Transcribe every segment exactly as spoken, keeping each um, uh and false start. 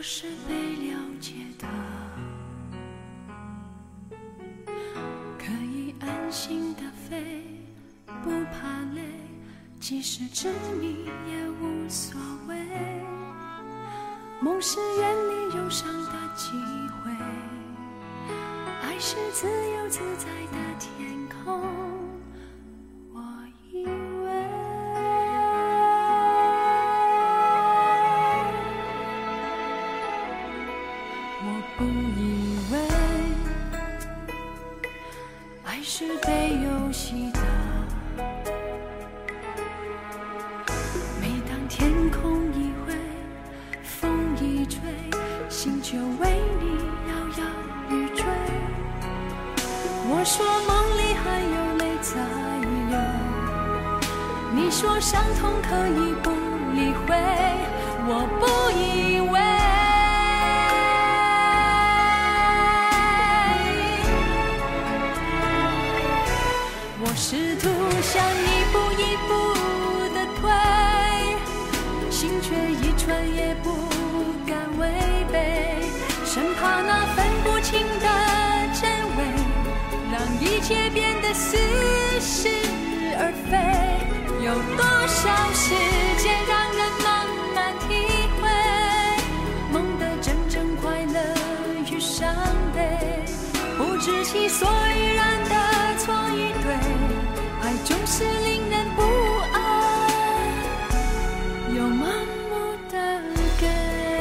是被了解的，可以安心的飞，不怕累，即使执迷也无所谓。梦是远离忧伤的机会，爱是自由自在的天空。我以为我不以为爱是被游戏的，每当天空一灰，风一吹，心就为你摇摇欲坠。我说梦里还有泪在流，你说伤痛可以不理会，我不以为。我试图想一步一步的退，心却一寸也不敢违背，生怕那分不清的真伪，让一切变得似是而非。有多少时间让人慢慢体会梦的真正快乐与伤悲，不知其所以然的错与对，爱总是令人不安又盲目的给。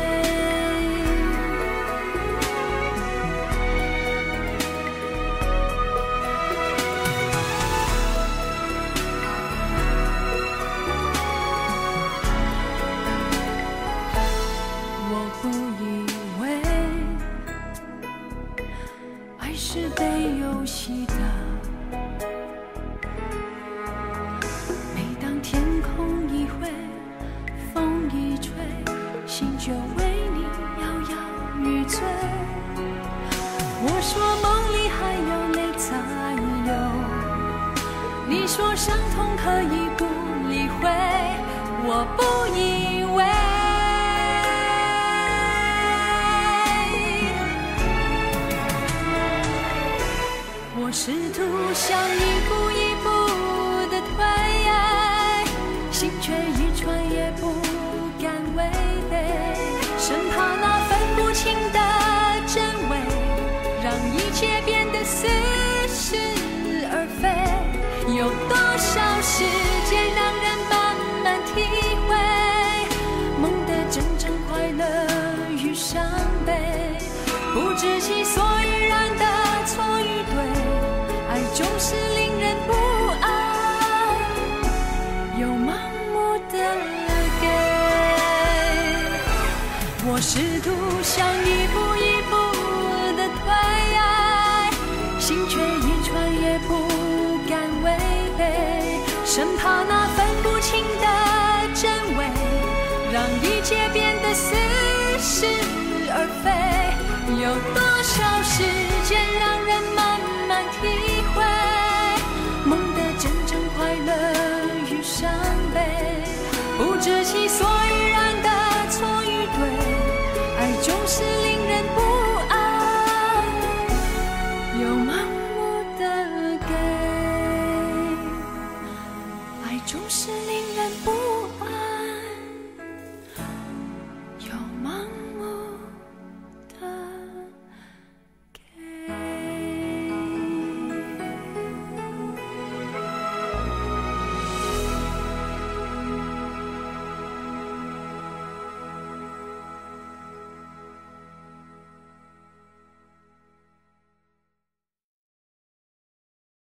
我不以为爱是被游戏的，每当天空一灰，风一吹，心就为你摇摇欲坠。我说梦里还有泪在流，你说伤痛可以不理会，我不以为。我试图想一步一步的退，心却一寸也不敢违背，生怕那分不清的真伪，让一切变得似是而非。有多少时间让人慢慢体会梦的真正快乐与伤悲，不知其所以然的错与对，爱总是令人不安又盲目的给。我试图想一步一步的退，心却一寸也不敢违背，生怕那分不清的真伪，让一切变得似是而非。有多少时间让人慢慢体会梦的真正快乐与伤悲，不知其所以然的错与对，爱总是